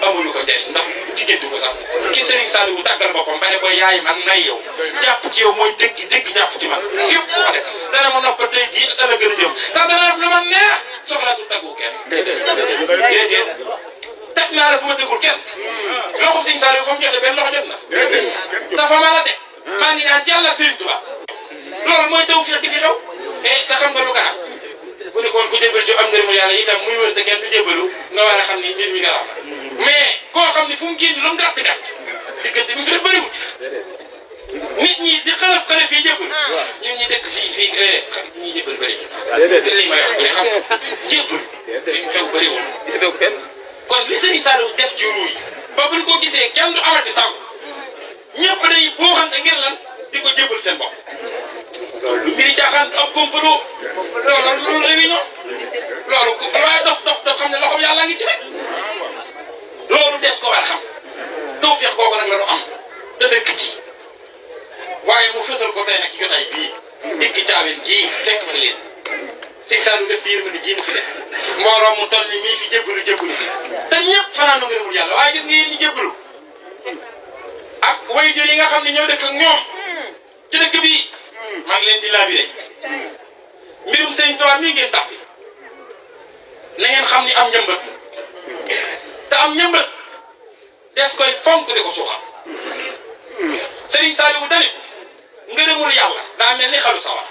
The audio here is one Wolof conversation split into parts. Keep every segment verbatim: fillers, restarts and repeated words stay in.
amuñu ko njëriñ ndax diggante ko sax ki Serigne Saliou tàggal boppam ba ne ko yaay man nay yow jàpp ci yow mooy dëkk dëkk jàpp ci man képp ku ko def dana ma nopp tey jii dana gën a jëm ndax dana def lu ma neex soxlaatu tàggu kenn déedéet teg naa la fu ma tegul kenn loxo Serigne Saliou fa mu jotee benn loxo jot na dafa mën a de maa ngi ñaan ci yàlla ak Serigne Touba loolu mooy taw fii ak di fi xew et te xam nga lu garab fu ne kon ku jébal ci am ngërëmu yàlla itam muy wër te kenn du jébalu nga war a xam ni mbir mi garab la mais koo xam ni fu mu génn lu mu gàtt gàtt diggante bi mu fi def bëriwul nit ñi di xalaf xalaf fii jébal ñun ñi dëkk fii fii ñi jébal bëri fi lañ may wax bu ne xam jébal fi mu xew bëriwul kon li Serigne Saliou def ci ruu yi ba buñ ko gisee kenn du amati sago ñëpp day boo xam ne ngeen lan di ko jébal seen bopp loolu lu mbiri caaxaan ak complot loolu loolu réunion loolu waaye dof dof dof xam ne loxoom yàlla ngi ci rek loolu des ko war a xam taw feex kooku nag la du am da dëkk ci waaye mu fësal ko tey nag ci jotaay bii dikki caawin gii fekk fi leen Serigne Saliou def fi yërmande ji mu fi def mbooloo mu toll ni mii fi jébbalu jébbalu fi te ñëpp fanaan nu ngërëmul yàlla waaye gis nga yéen ñi jébbalu ak waajur yi nga xam ne ñoo dëkk ak ñoom ci dëkk bii maa ngi leen di laabiré mbirum Serigne Touba mii ngeen tax na ngeen xam ni am njëmbat te am njëmbat des koy fonk di ko suuxal Serigne Saliou dani ngërëmul yàlla daa mel ni xalu sawar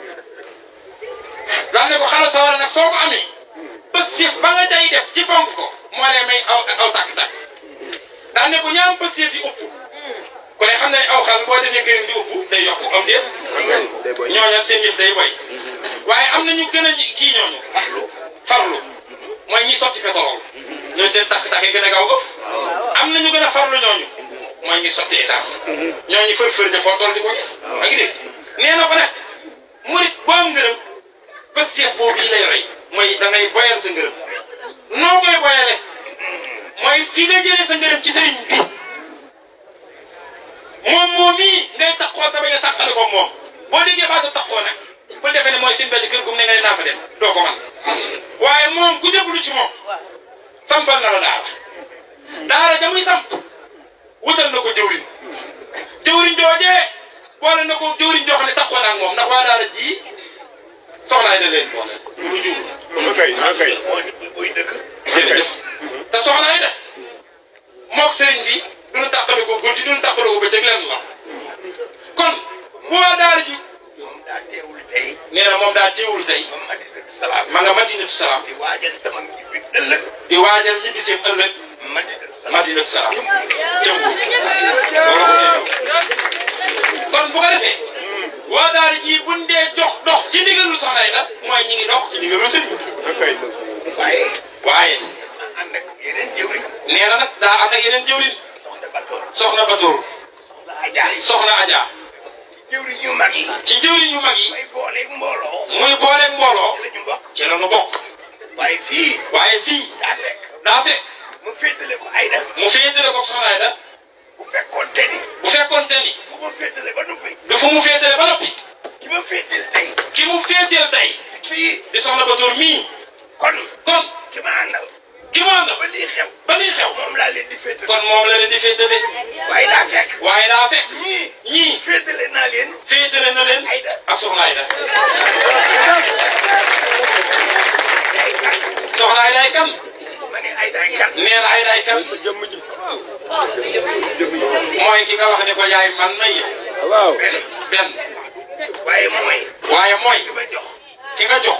daal ne ko xalu sawar nag soo ko amee bés siif ba nga jay def ci fonk ko moo lay may aw aw tàkk-tàkk daal ne ko ñaam bés siif yi upp ku ne xam na ne aw xal boo defee gërëm di upp day yokk am déet ñooñu seen yëf day boy waaye am na ñu gën a kii ñooñu farlu farlu mooy ñi sotti pétrole ñooñu seen takk-takk yi gën a gaaw ëf am na ñu gën a farlu ñooñu mooy ñi sotti essence ñooñu fër-fër de foo toll di ko gis ak dégg nee na ko nag murit boo am ngërëm bés seet boobu yi lay roy mooy da ngay boyal sa ngërëm noo koy boyale mooy fi nga jëlee sa ngërëm ci sëriñ bi moom moom mii ngay taxoo te bañ a taxale ko moom boo déggee baatu taxoo nag bu defee ne mooy seen benn kër gum ne nga ne naa fa dem doo ko man waaye moom ku jébbalu ci moom sampal na la daara daara ja muy samp wutal na ko jëwriñ jëwriñ joojee boole na ko jëwriñ joo xam ne taxoo na ak moom ndax waa daara ji soxlaay da leen boole lu jur kay kay buy dëkk jërëjëf te soxlaay da mook sëriñ bi duñu tàqale ko guddi duñu tàqale ko bëccëg leen la kon bu waa daara ji moom daa teewul tey nee na moom daa teewul tey ma madinatu salaam ma nga madinatu salaam di waajal sama njibbi ëllëg di waajal ñibbi seen ëllëg madinatu salaam madinatu salaam jëmbu loolu ko kon bu ko defee waa daara ji buñ dee jox dox ci ndigalu soxna yi la mooy ñi ngi dox ci ndigalu sëriñ bi waaye waaye ànd ak yeneen jëwriñ nee na nag daa ànd ak yeneen jëwriñ soxna Batoor soxna Batoor soxna Adja soxna Adja jëwriñ yu mag yi ci jëwriñ yu mag yi may booleeg mbooloo muy booleeg mbooloo la ñu bokk ci la nu bokk waaye fii waaye fii daa fekk daa fekk mu féetale ko Ayda mu féetale ko soxna Ayda bu fekkoon te ni bu fekkoon te ni fu ma féetale ba noppi du fu mu féetale ba noppi ki ma féetale tey ki mu féeteel tey kii di soxna Batoor mii kon kon ki ma àndal ki mu àndal ba lii xew ba liy xew moom laa leen di féetale kon moom la leen di féetale waaye daa fekk waaye daa fekk ñii ñii féetale naa leen féetale na leen Ayda ak soxna Ayda soxna Ayda ay kan ma ne Ayda ay kan nee na Ayda ay kan mooy ki nga wax ne ko yaay man may yow waaw benn benn waaye mooy waaye mooy ki ma jox ki nga jox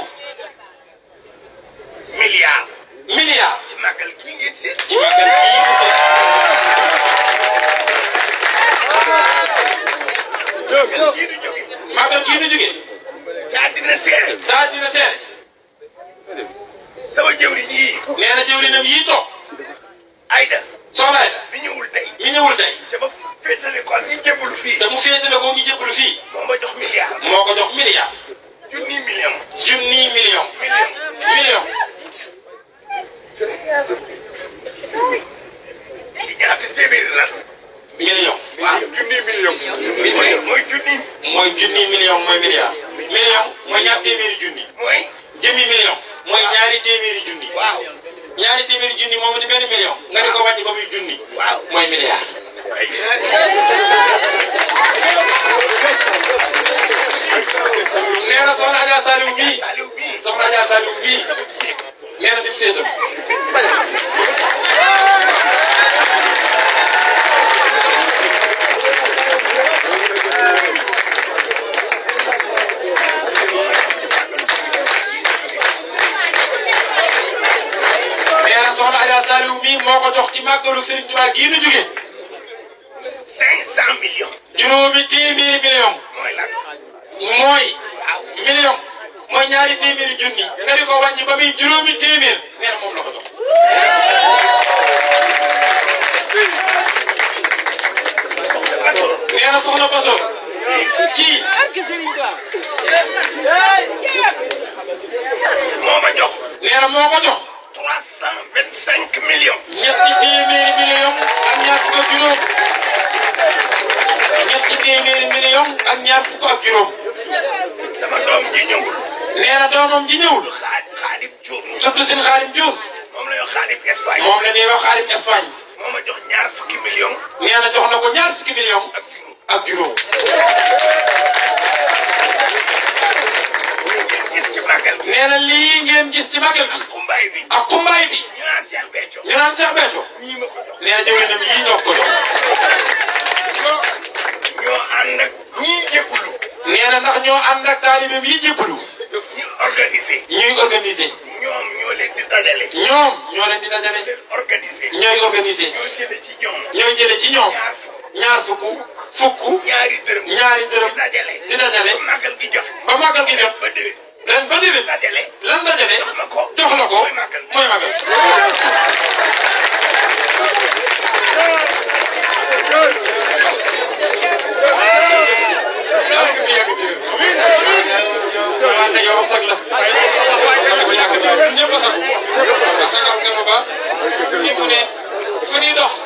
milliard milliard ci màggal kii ngeen seet ci màggal gii ñu màggal kii du jóge seet màggal gii ñu jógee daa dina seere daal dina seere sama jëwriñ yii nee na jëwrinam yii toog Ayda soxna Ayda mi ñëwul tey mi ñëwul tey te ma féetale ko ak ñi jébbalu fii te mu féetale ko ñu jébbalu fii moo ma jox milliard moo ko jox milliard junni million junni million million million ci ñaata téeméeri la million waaw junni million mooy mooy junni mooy junni million mooy milliard million mooy ñaar téeméeri junni mooy jëmi million mooy ñaari téeméeri junni waaw ñaari téeméeri junni moom di benn million. nga di ko wàññi ba muy junni. waaw mooy milliard. nee na soxna Adja Saliou bii. soxna Adja Saliou bii. nee na dib seetam. soxna Adja Saliou mii moo ko jox ci màggalu Serigne Touba gii nu jóge cinq cent millions. juróomi téeméeri million. mooy lan. mooy. million. mooy ñaari téeméeri junni. nga di ko wàññi ba muy juróomi téeméer. nee na moom la ko jox. nee na soxna Batoor. kii. moo ma jox. nee na moo ko jox. trois cent vingt cinq millions. ñetti téeméeri million ak ñaar fukk ak juróom. ñetti téeméeri million ak ñaar fukk ak juróom. sama doom ji ñëwul. nee na doomam ji ñëwul. Xaadim Cuun. tudd seen Xaadim Cuun. moom la ñu Xaadim Espagne. moom la ñuy wax Xaadim Espagne. moo ma jox ñaar fukki millions. nee na jox na ko ñaar fukki million ak juróom. nee na lii ngeen gis ci màggal bi. xumbaay bi. ak xumbaay bi. ñu naan Cheikh Béthio. ñu naan Cheikh Béthio. ñii ma ko jox. nee na jëwriñam yii ñoo ko jox. ñoo ànd ak ñii jébbalu. nee na ndax ñoo ànd ak taalibeem yii jébbalu. ñu organisé. ñuy organisé. ñoom ñoo leen di dajale. ñoom ñoo leen di dajale. organisé. ñooy organisé. ñoo jële ci ñoom. ñooy jële ci ñoom. ñaar fukk. ñaar fukk. fukk. ñaari dërëm. ñaari dërëm. di dajale. di dajale. ba màggal gi jot. ba màggal gi jot. ba déwén. ren ba déwén. dajale. lan dajale. jox ma ko. jox la ko mooy màggal. mooy màggal. wante yow sag la. dafa yàgg ñun ñëpp a sagu. parce que am gën a ba. fi mu ne fu ñuy dox.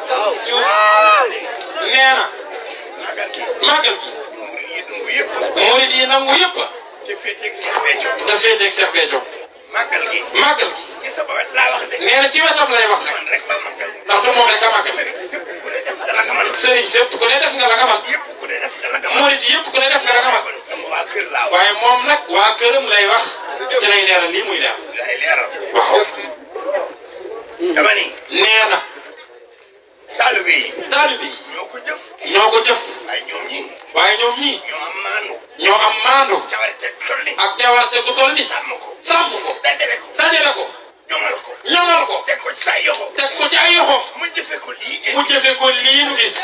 nee na. màggal gi. murid yi nangu yëpp. te féeteeg Cheikh Béthio. te féeteeg Cheikh Béthio. màggal gi. màggal gi. ci sa wet laa wax de. nee na ci wetam lay wax nag. man rek ma màggal. ndax du moom rek a màggal. sëpp ku ne def nga la nga man. sëriñ sëpp ku ne def nga la nga man. yëpp ku ne def nga la nga man. murid yëpp ku ne def nga la nga man. man sama waa kër laa wax. waaye moom nag waa këram lay wax. ci lay leeral lii muy leer. lay leeral. waaw. dama ni. nee na. taalibe yi. taalibe yi. ñoo ko jëf. ñoo ko jëf. waaye ñoom ñii. waaye ñoom ñii. ñoo am maandu. ñoo am maandu. cawarte toll ni. ak jawarte gu toll ni. sàmm ko. sàmm ko. dajale ko. dajale ko. ñoŋal ko. ñoŋal ko. teg ko ci sa yoxo. teg ko ci ay yoxoom. mu jëfe ko lii. mu jëfe ko lii nu gis.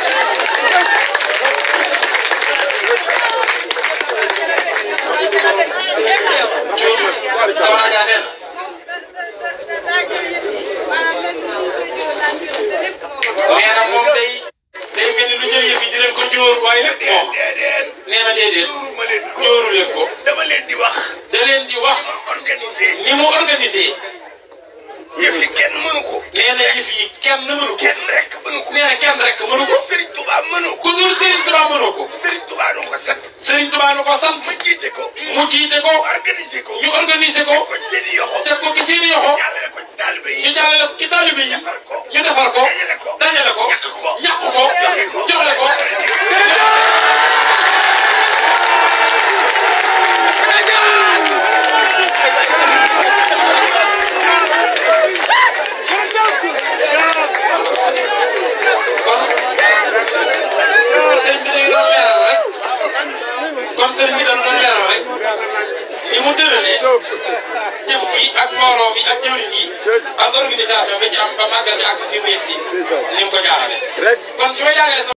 Cuun soxna Adja nee na. nee na moom day day mel ni lu jël yëf yi di leen ko jóor waaye lépp moom. nee na déedéet jóoru leen ko. dama leen di wax. da leen di wax. organisé. ni mu organisé. yëf yi kenn mënu ko. nee na yëf yi kenn mënu ko. kenn rek mënu ko. nee na kenn rek mënu ko. Serigne Touba mënu ko. ku dul Serigne Touba mënoo ko. Serigne Touba nu ko sant. Serigne Touba nu ko sant. mu jiite ko. mu jiite ko. organisé ko. ñu organisé ko. ko ci seen i yoxo. teg ko ci seen i yoxo. jàllale ko ci taalibe yi. ñu jàllale ko ci taalibe yi. defar ko. ñu defar ko. dajale ko. dajale ko. ñàkk ko. ñàkk ko. joxe ko. kon sëriñ bi dañ doon leeral rek ni mu tëralee jëf gi ak mbooloo mi ak jëwriñ yi ak organisation bi ci am ba màggal bi ak fi mu yegg si ni mu ko jaarale kon su ma jaarale